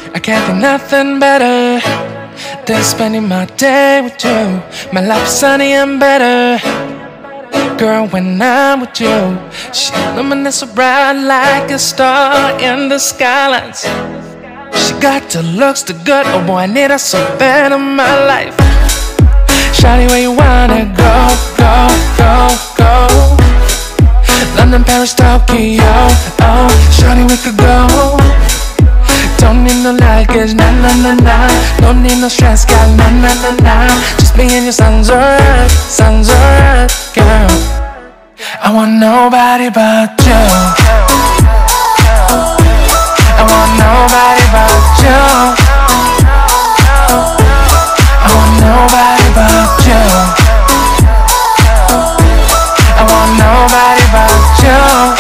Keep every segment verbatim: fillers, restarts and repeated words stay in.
I can't think nothing better than spending my day with you. My life is sunny and better, girl, when I'm with you. She illuminates so bright like a star in the skylines. She got the looks, the good, oh boy, I need her so bad in my life. Shawty, where you wanna go, go, go, go? London, Paris, Tokyo, oh, shawty, we could go. Don't need no luggage, nah, nah, nah, nah. Don't need no stress, girl, nah, nah, nah, nah. Just me and you sounds alright, sounds alright, girl. I want nobody but you. I want nobody but you. I want nobody but you. I want nobody but you.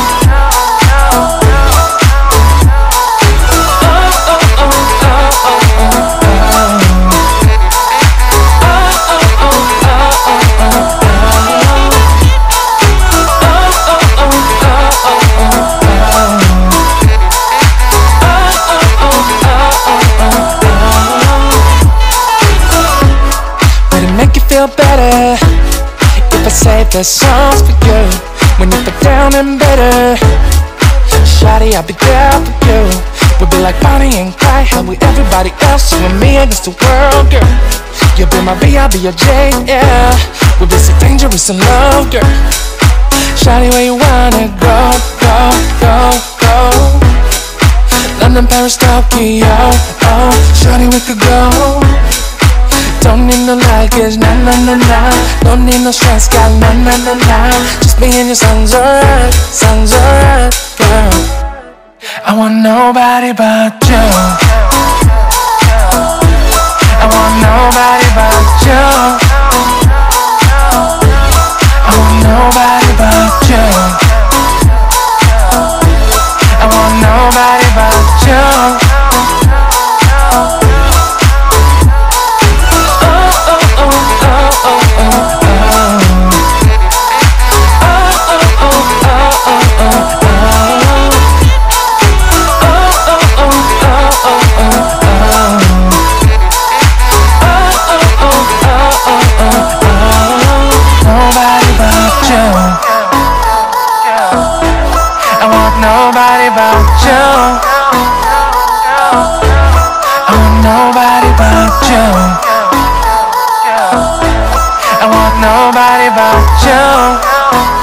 Feel better if I say the songs for you. When you feel down and bitter, shawty, I'll be there for you. We'll be like Bonnie and Clyde, how we everybody else, you and me against the world, girl. You'll be my B, I'll be your J, yeah. We'll be so dangerous in love, girl. Shawty, where you wanna go, go, go, go? London, Paris, Tokyo, oh, shawty, we could go. Don't need no luggage, nah, nah, nah, nah. Don't need no stress, girl, nah, nah, nah, nah. Just me and you sounds alright, sounds alright, girl. I want nobody but you. I want nobody but you. I want nobody but you. I want nobody but you. Nobody but you. I want nobody but you. I want nobody but you.